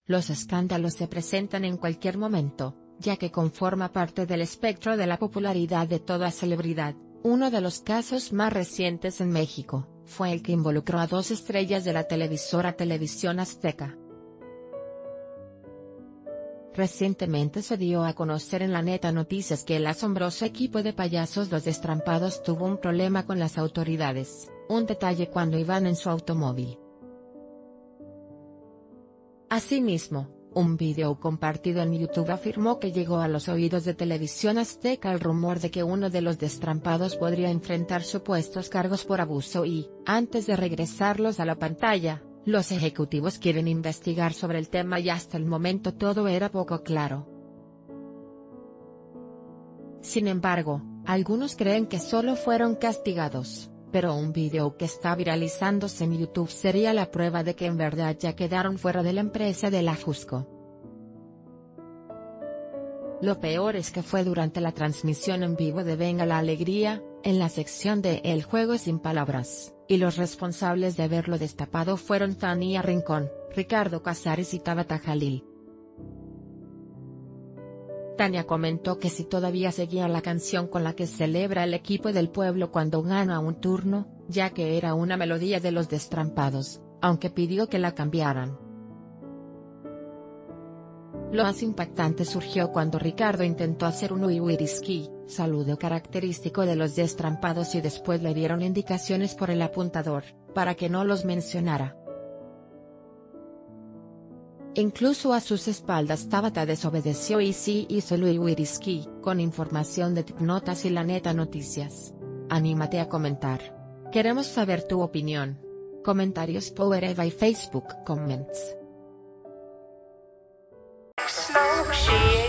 Los escándalos se presentan en cualquier momento, ya que conforma parte del espectro de la popularidad de toda celebridad. Uno de los casos más recientes en México, fue el que involucró a dos estrellas de la televisora Televisión Azteca. Recientemente se dio a conocer en la Neta Noticias que el asombroso equipo de payasos Los Destrampados tuvo un problema con las autoridades, un detalle cuando iban en su automóvil. Asimismo, un video compartido en YouTube afirmó que llegó a los oídos de Televisión Azteca el rumor de que uno de los destrampados podría enfrentar supuestos cargos por abuso y, antes de regresarlos a la pantalla, los ejecutivos quieren investigar sobre el tema y hasta el momento todo era poco claro. Sin embargo, algunos creen que solo fueron castigados, pero un video que está viralizándose en YouTube sería la prueba de que en verdad ya quedaron fuera de la empresa de la Fusco. Lo peor es que fue durante la transmisión en vivo de Venga la Alegría, en la sección de El Juego Sin Palabras, y los responsables de haberlo destapado fueron Tania Rincón, Ricardo Casares y Tabata Jalil. Tania comentó que si todavía seguía la canción con la que celebra el equipo del pueblo cuando gana un turno, ya que era una melodía de Los Destrampados, aunque pidió que la cambiaran. Lo más impactante surgió cuando Ricardo intentó hacer un uiwiriski, saludo característico de Los Destrampados y después le dieron indicaciones por el apuntador, para que no los mencionara. Incluso a sus espaldas Tabata desobedeció y sí hizo el uiwiriski, con información de Tipnotas y la Neta Noticias. Anímate a comentar. Queremos saber tu opinión. Comentarios Power Eva y Facebook Comments. Smoke shit.